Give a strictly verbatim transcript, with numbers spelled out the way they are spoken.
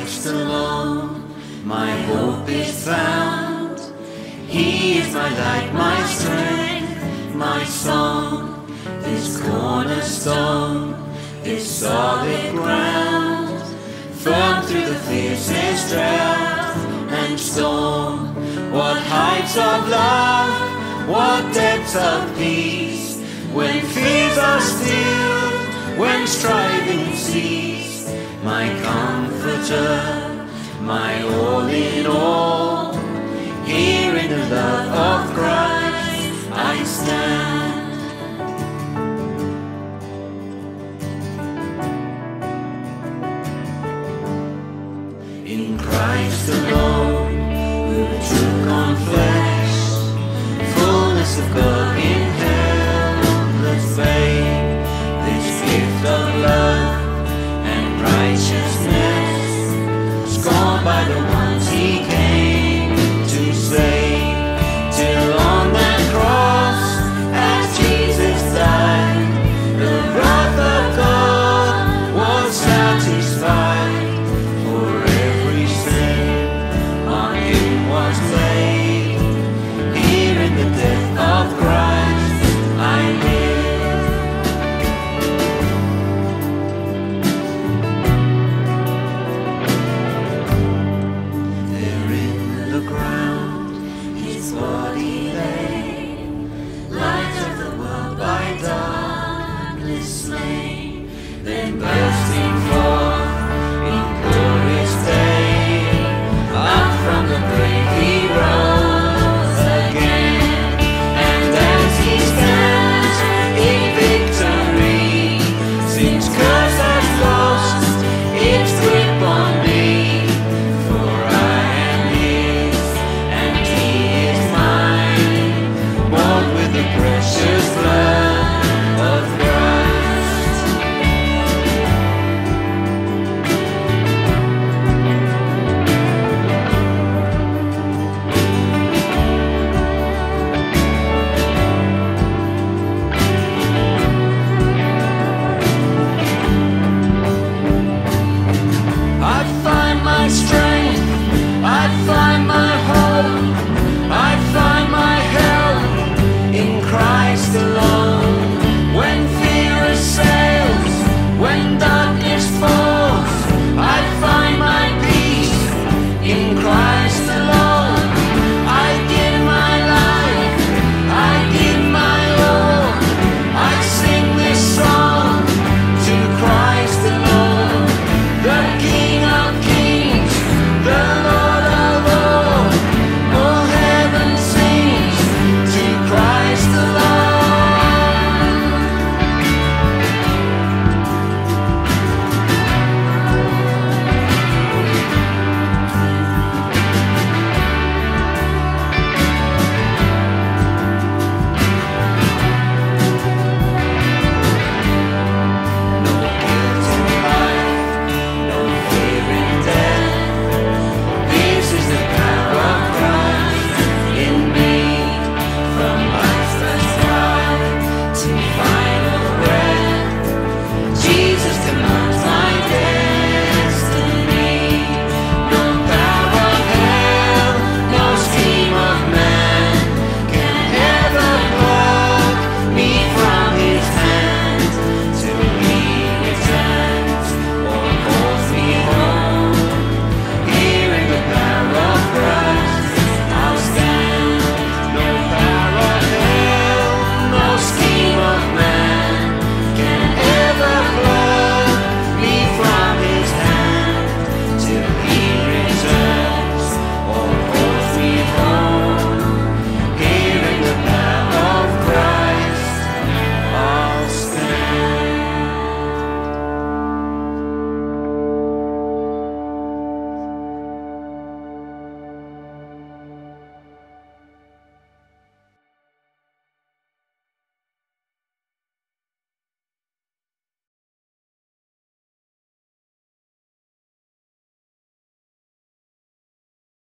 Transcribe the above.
Christ alone my hope is found. He is my light, my strength, my song, this cornerstone, this solid ground, firm through the fiercest drought and storm. What heights of love, what depths of peace, when fears are stilled, when striving cease. My comforter, my all in all, here in the love of Christ I stand. In Christ alone